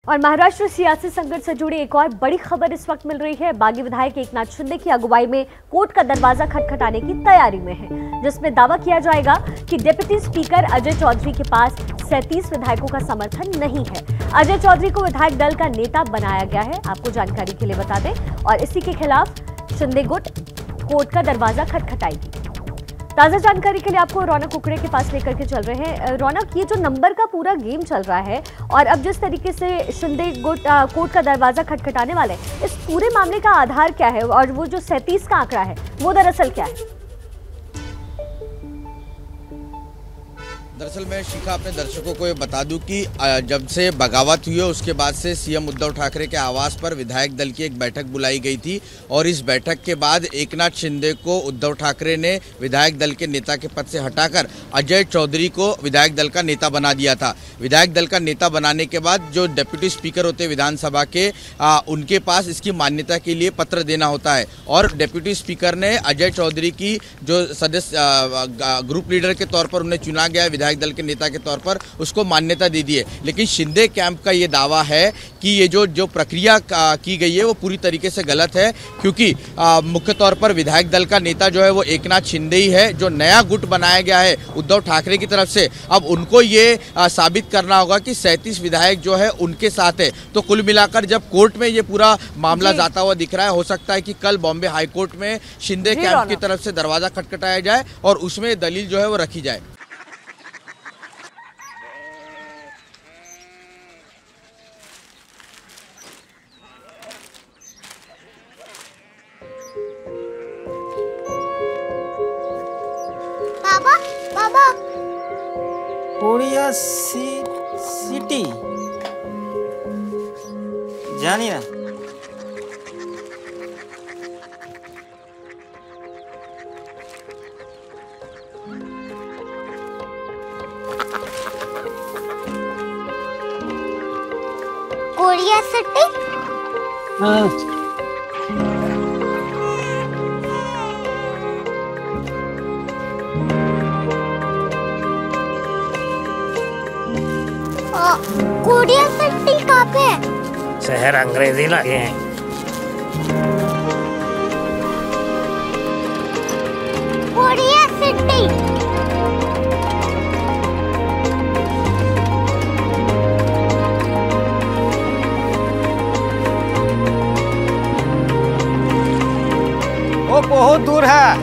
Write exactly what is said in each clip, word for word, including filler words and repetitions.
और महाराष्ट्र सियासी संकट से जुड़ी एक और बड़ी खबर इस वक्त मिल रही है। बागी विधायक एकनाथ शिंदे की अगुवाई में कोर्ट का दरवाजा खटखटाने की तैयारी में है, जिसमें दावा किया जाएगा कि डिप्टी स्पीकर अजय चौधरी के पास सैंतीस विधायकों का समर्थन नहीं है। अजय चौधरी को विधायक दल का नेता बनाया गया है, आपको जानकारी के लिए बता दें, और इसी के खिलाफ शिंदे गुट कोर्ट का दरवाजा खटखटाएगी। ताजा जानकारी के लिए आपको रौनक कुकड़े के पास लेकर के चल रहे हैं। रौनक, ये जो नंबर का पूरा गेम चल रहा है और अब जिस तरीके से शिंदे गुट कोर्ट का दरवाजा खटखटाने वाले, इस पूरे मामले का आधार क्या है और वो जो सैंतीस का आंकड़ा है वो दरअसल क्या है? दरअसल मैं शिखा अपने दर्शकों को ये बता दूं कि जब से बगावत हुई है उसके बाद से सीएम उद्धव ठाकरे के आवास पर विधायक दल की एक बैठक बुलाई गई थी और इस बैठक के बाद एकनाथ शिंदे को उद्धव ठाकरे ने विधायक दल के नेता के पद से हटाकर अजय चौधरी को विधायक दल का नेता बना दिया था। विधायक दल का नेता बनाने के बाद जो डिप्टी स्पीकर होते हैं विधानसभा के, आ, उनके पास इसकी मान्यता के लिए पत्र देना होता है और डिप्टी स्पीकर ने अजय चौधरी की जो सदस्य ग्रुप लीडर के तौर पर उन्हें चुना गया विधायक दल के नेता के तौर पर, उसको मान्यता दे दी है। लेकिन शिंदे कैंप का ये दावा है कि ये जो जो प्रक्रिया की गई है वो पूरी तरीके से गलत है, क्योंकि मुख्य तौर पर विधायक दल का नेता जो है वो एकनाथ शिंदे ही है। जो नया गुट बनाया गया है उद्धव ठाकरे की तरफ से, अब उनको ये आ, साबित करना होगा कि सैंतीस विधायक जो है उनके साथ है। तो कुल मिलाकर जब कोर्ट में ये पूरा मामला जाता हुआ दिख रहा है, हो सकता है कि कल बॉम्बे हाईकोर्ट में शिंदे कैंप की तरफ से दरवाजा खटखटाया जाए और उसमें दलील जो है वो रखी जाए। बाबा, बाबा। कोरिया सी, सिटी जानी ना? Korea city? हाँ। कोरिया सिटी कहाँ पे है? शहर अंग्रेजी लगे हैं। Korea city. वो बहुत दूर है।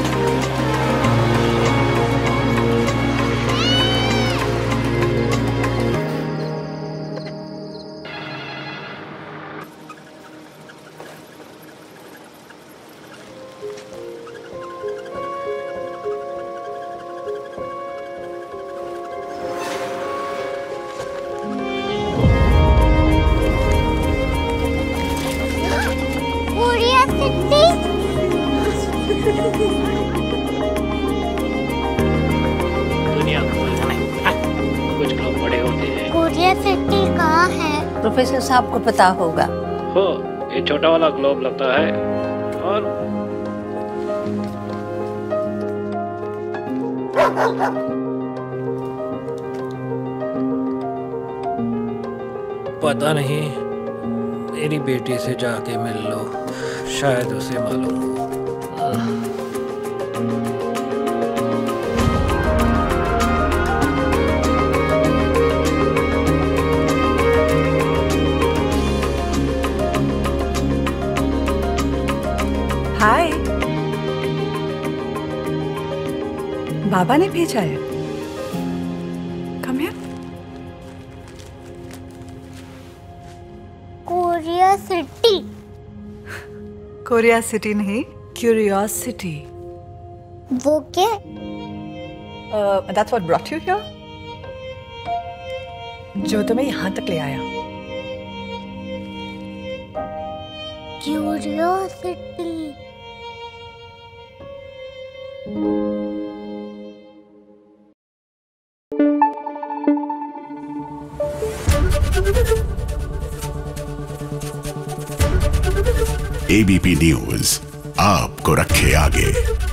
दुनिया कुछ लोग बड़े होते हैं। कोरिया सिटी कहाँ है? प्रोफेसर साहब को पता होगा। हो, ये छोटा वाला ग्लोब लगता है और पता नहीं, मेरी बेटी से जाके मिल लो, शायद उसे मालूम हो। हाय, बाबा ने भेजा है। Come here. Korea city. Korea city नहीं, क्यूरियोसिटी। वो क्या? That's what brought you here. जो तुम्हें यहाँ तक ले आया। क्यूरियोसिटी। एबीपी न्यूज आपको रखे आगे।